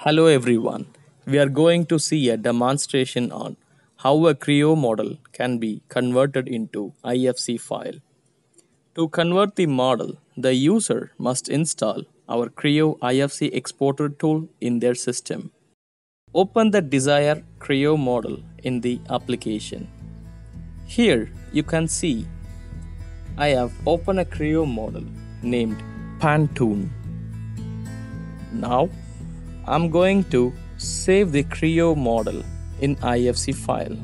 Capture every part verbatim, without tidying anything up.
Hello everyone. We are going to see a demonstration on how a Creo model can be converted into I F C file. To convert the model, the user must install our Creo I F C exporter tool in their system. Open the desired Creo model in the application. Here you can see I have opened a Creo model named Pantoon. Now I'm going to save the Creo model in I F C file.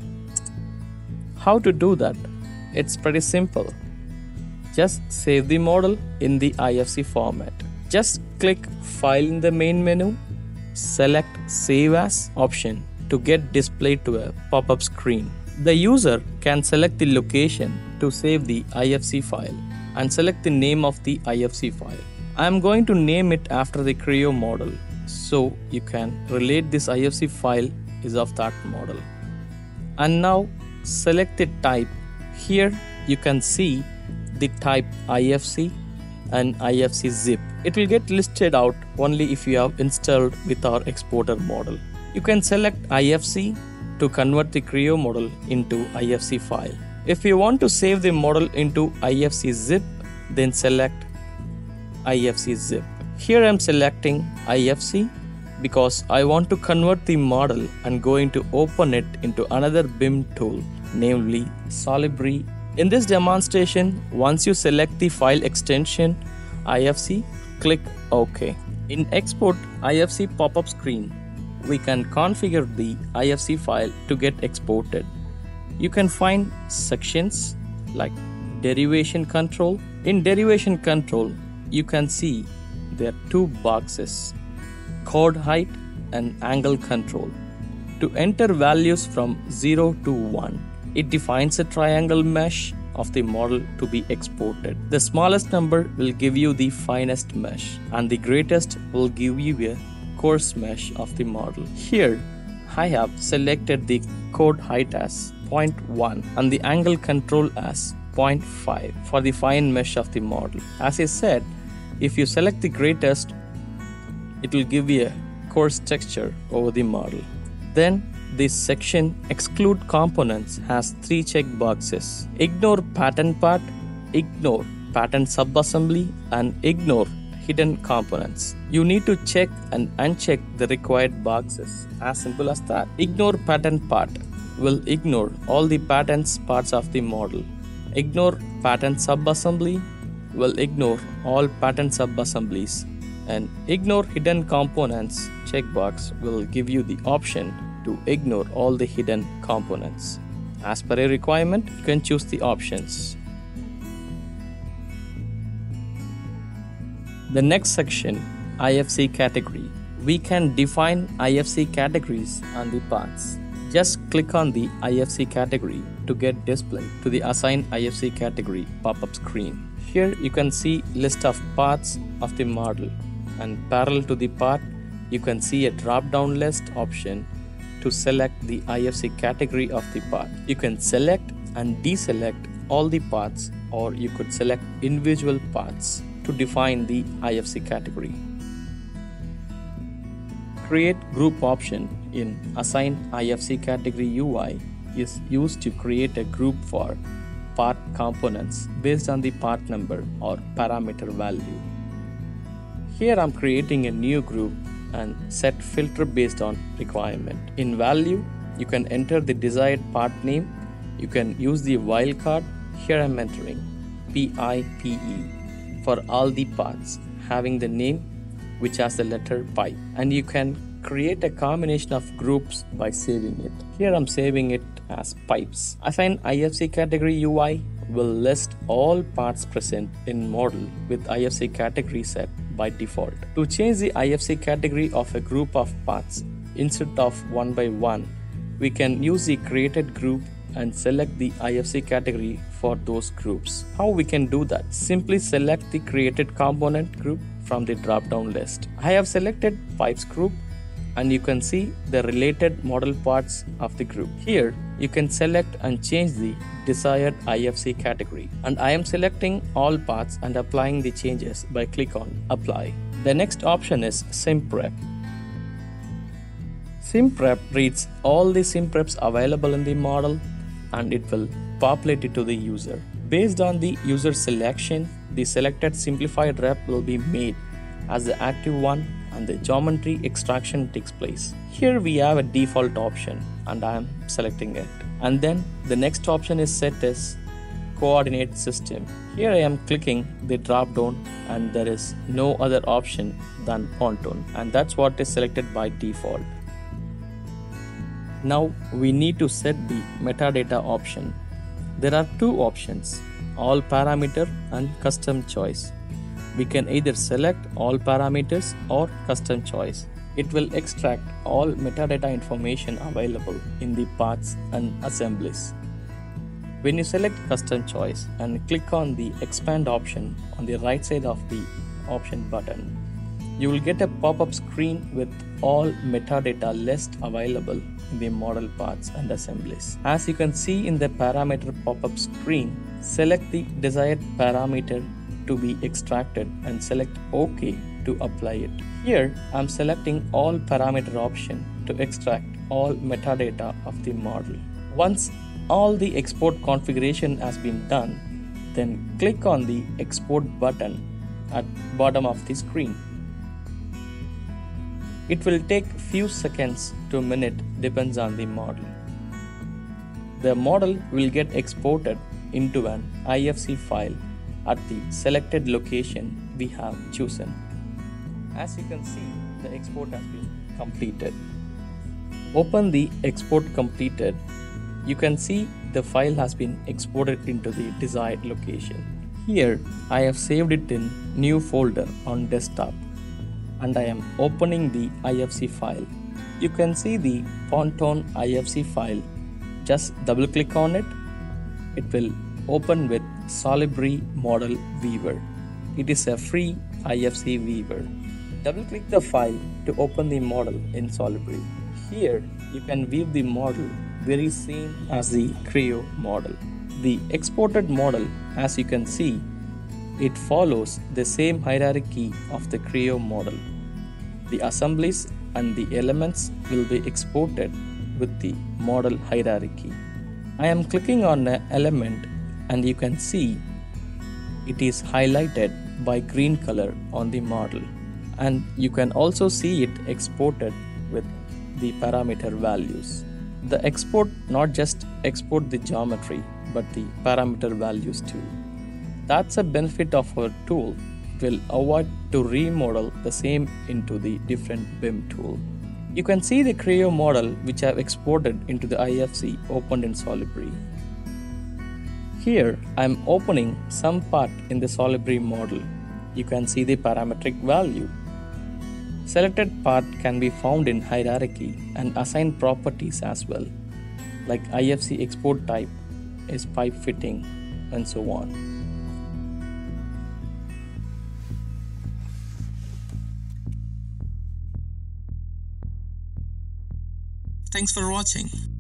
How to do that? It's pretty simple. Just save the model in the I F C format. Just click File in the main menu, select Save As option to get displayed to a pop-up screen. The user can select the location to save the I F C file and select the name of the I F C file. I am going to name it after the Creo model, so you can relate this I F C file is of that model. And now select the type. Here you can see the type I F C and I F C zip. It will get listed out only if you have installed with our exporter model. You can select I F C to convert the Creo model into I F C file. If you want to save the model into I F C zip, then select I F C zip. Here I am selecting I F C because I want to convert the model and going to open it into another B I M tool, namely Solibri. In this demonstration, once you select the file extension I F C, click OK. In Export I F C pop-up screen, we can configure the I F C file to get exported. You can find sections like derivation control. In derivation control, you can see there are two boxes, chord height and angle control. To enter values from zero to one, it defines a triangle mesh of the model to be exported. The smallest number will give you the finest mesh and the greatest will give you a coarse mesh of the model. Here I have selected the chord height as zero point one and the angle control as zero point five for the fine mesh of the model. As I said, if you select the greatest, it will give you a coarse texture over the model. Then this section Exclude Components has three check boxes. Ignore pattern part, ignore pattern subassembly, and ignore hidden components. You need to check and uncheck the required boxes. As simple as that. Ignore pattern part will ignore all the patterns parts of the model. Ignore pattern subassembly will ignore all pattern subassemblies. And ignore hidden components checkbox will give you the option to ignore all the hidden components. As per a requirement, you can choose the options. The next section, I F C category. We can define I F C categories on the paths. Just click on the I F C category to get displayed to the Assign I F C category pop-up screen. Here you can see list of paths of the model, and parallel to the path, you can see a drop-down list option to select the I F C category of the path. You can select and deselect all the paths, or you could select individual paths to define the I F C category. Create group option in Assign I F C category U I is used to create a group for part components based on the part number or parameter value. Here I'm creating a new group and set filter based on requirement. In value, you can enter the desired part name. You can use the wildcard. Here I'm entering P I P E for all the parts having the name which has the letter pipe. And you can create a combination of groups by saving it. Here I'm saving it as pipes. Assign I F C category U I will list all parts present in model with I F C category set by default. To change the I F C category of a group of parts instead of one by one, we can use the created group and select the I F C category for those groups. How we can do that? Simply select the created component group from the drop-down list. I have selected pipes group, and you can see the related model parts of the group. Here you can select and change the desired I F C category, and I am selecting all parts and applying the changes by click on apply. The next option is SIMprep. SimPrep reads all the SimPreps available in the model and it will populate it to the user. Based on the user selection, the selected simplified rep will be made as the active one and the geometry extraction takes place. Here we have a default option and I am selecting it. And then the next option is set as coordinate system. Here I am clicking the drop down and there is no other option than pontoon, and that's what is selected by default. Now we need to set the metadata option. There are two options, all parameter and custom choice. We can either select all parameters or custom choice. It will extract all metadata information available in the parts and assemblies. When you select custom choice and click on the expand option on the right side of the option button, you will get a pop-up screen with all metadata list available in the model parts and assemblies. As you can see in the parameter pop-up screen, select the desired parameter to be extracted and select OK to apply it. Here I am selecting all parameter option to extract all metadata of the model. Once all the export configuration has been done, then click on the export button at bottom of the screen. It will take few seconds to a minute, depends on the model. The model will get exported into an I F C file at the selected location we have chosen. As you can see, the export has been completed. Open the export completed. You can see the file has been exported into the desired location. Here I have saved it in new folder on desktop and I am opening the I F C file. You can see the pontoon I F C file. Just double click on it. It will open with Solibri Model Weaver. It is a free I F C weaver. Double click the file to open the model in Solibri. Here you can view the model very same as the Creo model. The exported model, as you can see, it follows the same hierarchy of the Creo model. The assemblies and the elements will be exported with the model hierarchy. I am clicking on an element and you can see it is highlighted by green color on the model, and you can also see it exported with the parameter values. The export not just export the geometry but the parameter values too. That's a benefit of our tool. It will avoid to remodel the same into the different B I M tool. You can see the Creo model which I have exported into the I F C opened in Solibri. Here I am opening some part in the Solibri model. You can see the parametric value. Selected part can be found in hierarchy and assigned properties as well, like I F C export type is pipe fitting and so on. Thanks for watching.